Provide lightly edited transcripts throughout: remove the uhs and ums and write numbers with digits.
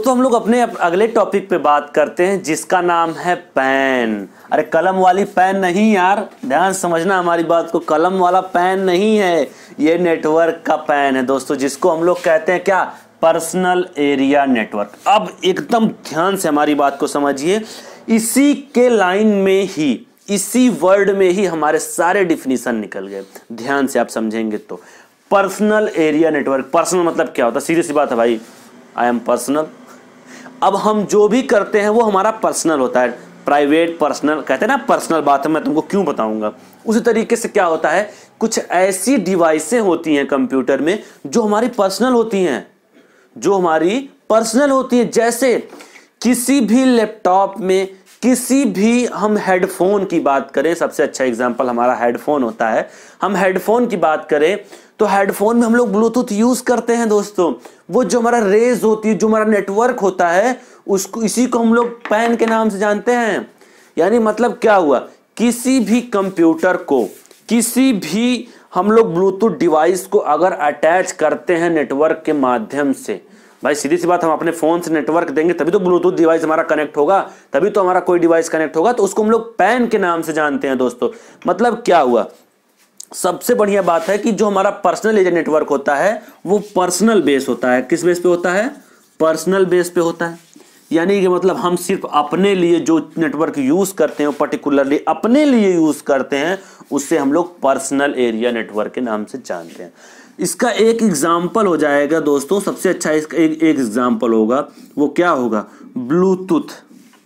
दोस्तों हम लोग अपने अगले टॉपिक पे बात करते हैं जिसका नाम है पेन। अरे कलम वाली पेन नहीं यार, ध्यान समझना हमारी बात को, कलम वाला पेन नहीं है, ये नेटवर्क का पेन है दोस्तों, जिसको हम लोग कहते हैं क्या, पर्सनल एरिया नेटवर्क। अब एकदम ध्यान से हमारी बात को समझिए, इसी के लाइन में ही, इसी वर्ड में ही हमारे सारे डिफिनीशन निकल गए। ध्यान से आप समझेंगे तो पर्सनल एरिया नेटवर्क, पर्सनल मतलब क्या होता है, सीधी सी बात है भाई, आई एम पर्सनल। अब हम जो भी करते हैं वो हमारा पर्सनल होता है, प्राइवेट पर्सनल कहते हैं ना, पर्सनल बात है, मैं तुमको क्यों बताऊंगा। उसी तरीके से क्या होता है, कुछ ऐसी डिवाइसें होती हैं कंप्यूटर में जो हमारी पर्सनल होती हैं, जो हमारी पर्सनल होती है। जैसे किसी भी लैपटॉप में, किसी भी, हम हेडफोन की बात करें, सबसे अच्छा एग्जांपल हमारा हेडफोन होता है। हम हेडफोन की बात करें तो हेडफोन में हम लोग ब्लूटूथ यूज करते हैं दोस्तों। वो जो हमारा रेज होती है, जो हमारा नेटवर्क होता है, उसको, इसी को हम लोग पैन के नाम से जानते हैं। यानी मतलब क्या हुआ, किसी भी कंप्यूटर को, किसी भी हम लोग ब्लूटूथ डिवाइस को अगर अटैच करते हैं नेटवर्क के माध्यम से, भाई सीधी सी बात, हम अपने फोन से नेटवर्क देंगे तभी तो ब्लूटूथ डिवाइस हमारा कनेक्ट होगा, तभी तो हमारा कोई डिवाइस कनेक्ट होगा, तो उसको हम लोग पैन के नाम से जानते हैं दोस्तों। मतलब क्या हुआ, सबसे बढ़िया बात है कि जो हमारा पर्सनल एरिया नेटवर्क होता है वो पर्सनल बेस होता है। किस बेस पे होता है, पर्सनल बेस पे होता है। यानी कि मतलब हम सिर्फ अपने लिए जो नेटवर्क यूज करते हैं, पर्टिकुलरली अपने लिए यूज करते हैं, उससे हम लोग पर्सनल एरिया नेटवर्क के नाम से जानते हैं। इसका एक एग्जाम्पल हो जाएगा दोस्तों, सबसे अच्छा इसका एक एग्जाम्पल होगा, वो क्या होगा, ब्लूटूथ।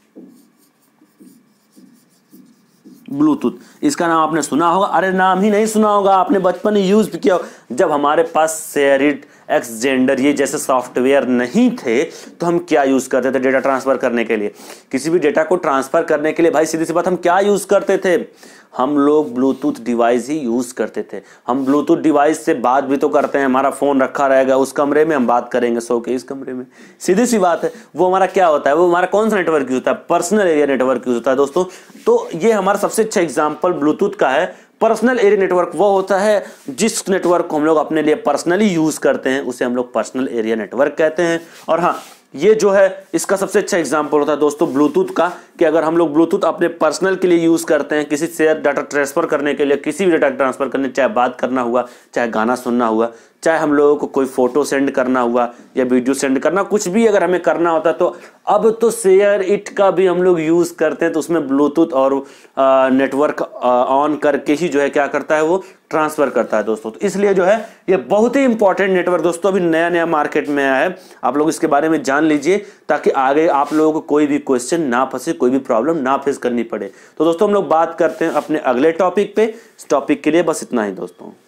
ब्लूटूथ, इसका नाम आपने सुना होगा, अरे नाम ही नहीं सुना होगा, आपने बचपन में यूज भी किया हो। जब हमारे पास शेयरिट, एक्सजेंडर ये जैसे सॉफ्टवेयर नहीं थे तो हम क्या यूज करते थे डेटा ट्रांसफर करने के लिए, किसी भी डेटा को ट्रांसफर करने के लिए भाई सीधी सी बात हम क्या यूज करते थे, हम लोग ब्लूटूथ डिवाइस ही यूज करते थे। हम ब्लूटूथ डिवाइस से बात भी तो करते हैं, हमारा फोन रखा रहेगा उस कमरे में, हम बात करेंगे सो के इस कमरे में, सीधी सी बात है। वो हमारा क्या होता है, वो हमारा कौन सा नेटवर्क यूज होता है, पर्सनल एरिया नेटवर्क यूज होता है दोस्तों। तो ये हमारा सबसे अच्छा एग्जाम्पल ब्लूटूथ का है। पर्सनल एरिया नेटवर्क वो होता है जिस नेटवर्क को हम लोग अपने लिए पर्सनली यूज करते हैं, उसे हम लोग पर्सनल एरिया नेटवर्क कहते हैं। और हाँ, ये जो है इसका सबसे अच्छा एग्जांपल होता है दोस्तों ब्लूटूथ का, कि अगर हम लोग ब्लूटूथ अपने पर्सनल के लिए यूज करते हैं, किसी से डाटा ट्रांसफर करने के लिए, किसी भी डाटा ट्रांसफर करने, चाहे बात करना हुआ, चाहे गाना सुनना हुआ, चाहे हम लोगों को कोई फोटो सेंड करना हुआ या वीडियो सेंड करना, कुछ भी अगर हमें करना होता, तो अब तो शेयर इट का भी हम लोग यूज करते हैं, तो उसमें ब्लूटूथ और नेटवर्क ऑन करके ही जो है क्या करता है, वो ट्रांसफर करता है दोस्तों। तो इसलिए जो है ये बहुत ही इंपॉर्टेंट नेटवर्क दोस्तों, अभी नया नया मार्केट में आया है, आप लोग इसके बारे में जान लीजिए ताकि आगे आप लोगों को कोई भी क्वेश्चन ना फंसे, कोई भी प्रॉब्लम ना फेस करनी पड़े। तो दोस्तों हम लोग बात करते हैं अपने अगले टॉपिक पे। इस टॉपिक के लिए बस इतना ही दोस्तों।